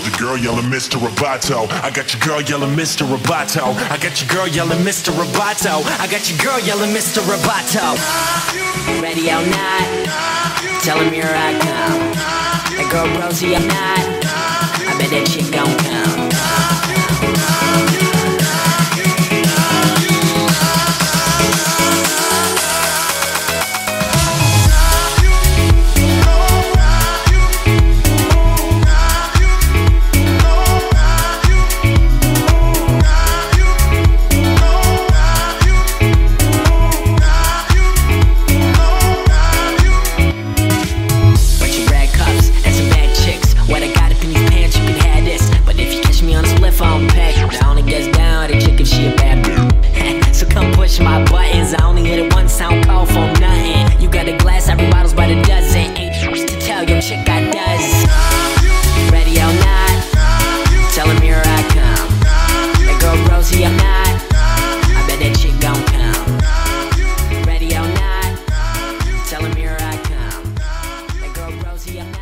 got your girl yelling Mr. Roboto. I got your girl yelling Mr. Roboto. I got your girl yelling Mr. Roboto. I got your girl yelling Mr. Roboto. Ready or not, tell him here I come. That girl Rosie or not, I bet that chick gon' come. My buttons, I only hit it once, I don't call for nothing. You got a glass, every bottle's by the dozen. Ain't tricks to tell your chick I does. Ready or not, tell him here I come. That girl Rosie or not, I bet that chick gon' come. Ready or not, tell him here I come. That girl Rosie or not.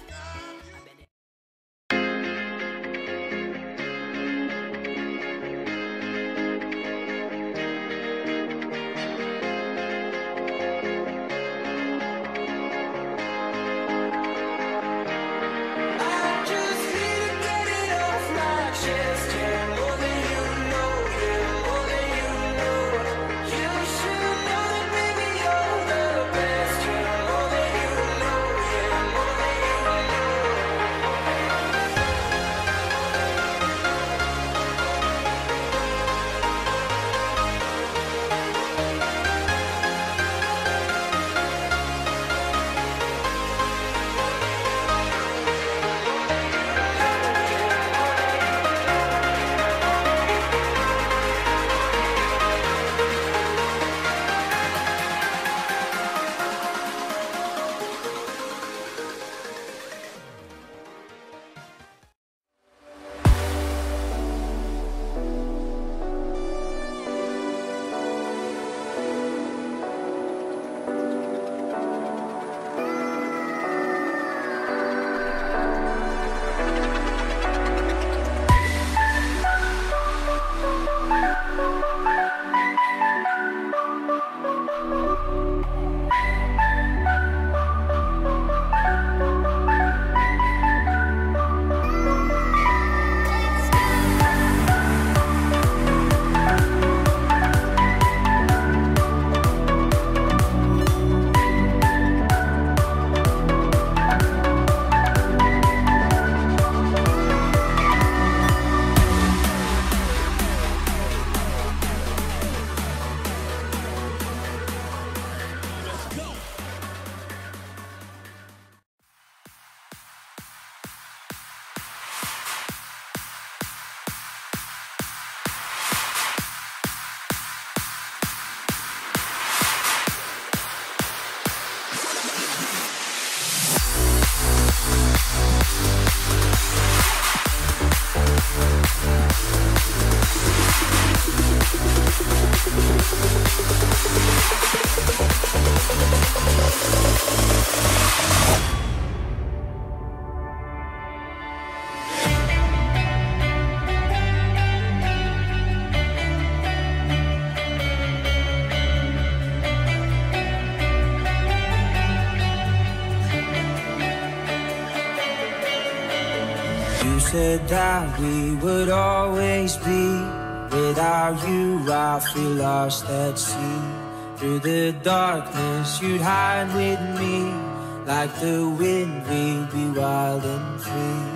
You said that we would always be. Without you, I feel lost at sea. Through the darkness, you'd hide with me. Like the wind, we'd be wild and free.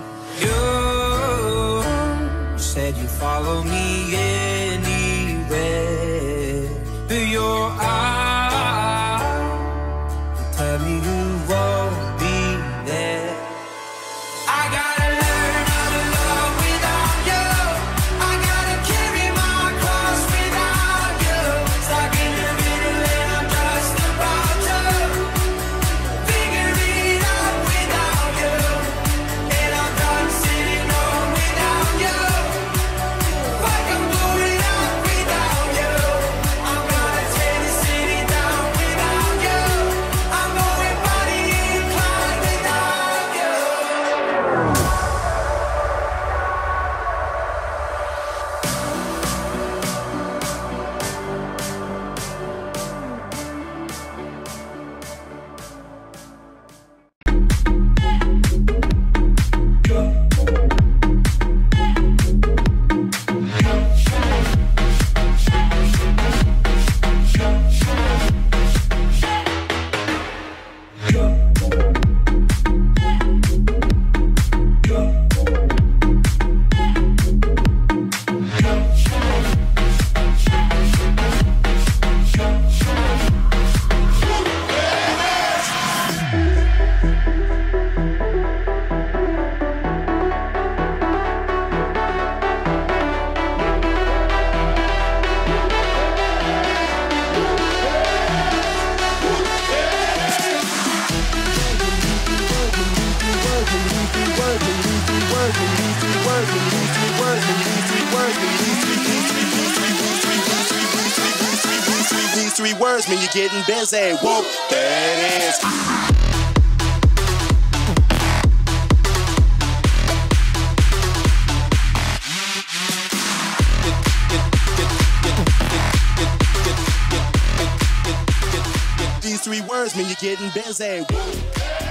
You said you'd follow me anywhere. Through your eyes, you tell me you won't be there. I gotta learn how to love without you. I gotta carry my cross without you. Stuck in the middle and I'm just about to figure it out without you. And I'm done sitting home without you. Like I'm going out These three words mean you're getting busy. Whoop, that is. These three words mean you're getting busy.